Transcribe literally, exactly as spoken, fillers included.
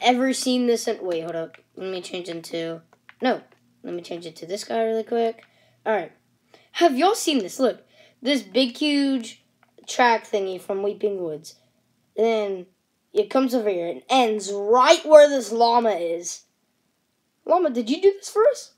ever seen this? In, wait, hold up. Let me change into... No. Let me change it to this guy really quick. Alright. Have y'all seen this? Look. This big, huge track thingy from Weeping Woods. And then it comes over here and ends right where this llama is. Llama, did you do this for us?